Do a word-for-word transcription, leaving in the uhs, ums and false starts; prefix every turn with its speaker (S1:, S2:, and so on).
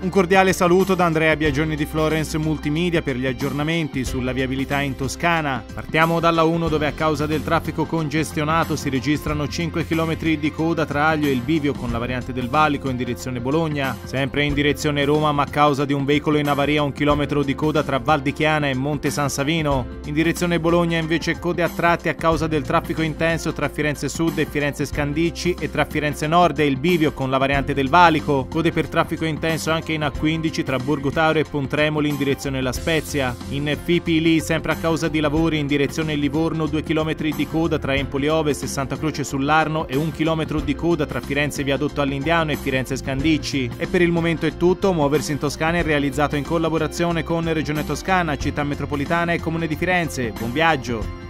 S1: Un cordiale saluto da Andrea Biagioni di Florence Multimedia per gli aggiornamenti sulla viabilità in Toscana. Partiamo dalla uno, dove a causa del traffico congestionato si registrano cinque chilometri di coda tra Aglio e il bivio con la variante del Valico in direzione Bologna. Sempre in direzione Roma, ma a causa di un veicolo in avaria, un chilometro di coda tra Val di Chiana e Monte San Savino. In direzione Bologna invece code a tratti a causa del traffico intenso tra Firenze Sud e Firenze Scandicci e tra Firenze Nord e il bivio con la variante del Valico. Code per traffico intenso anche in A quindici tra Borgo Tauro e Pontremoli in direzione La Spezia. In Fipili, sempre a causa di lavori in direzione Livorno, due chilometri di coda tra Empoli Ovest e Santa Croce sull'Arno e un chilometro di coda tra Firenze Viadotto all'Indiano e Firenze Scandicci. E per il momento è tutto. Muoversi in Toscana è realizzato in collaborazione con Regione Toscana, Città Metropolitana e Comune di Firenze. Buon viaggio!